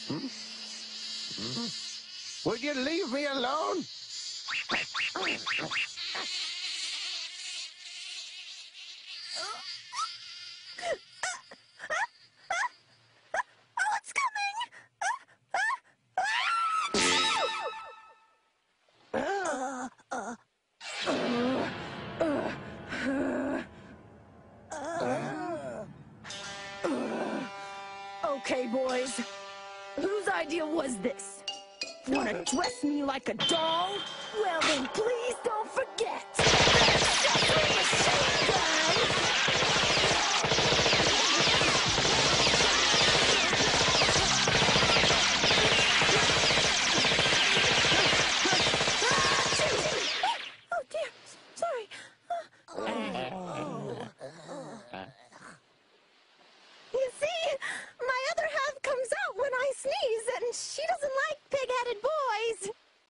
Would you leave me alone? It's coming! Okay, boys. Whose idea was this? Wanna dress me like a doll? Well then, please don't forget. Machine gun! Oh dear, sorry. You see, my other half comes out when I sneeze, and she doesn't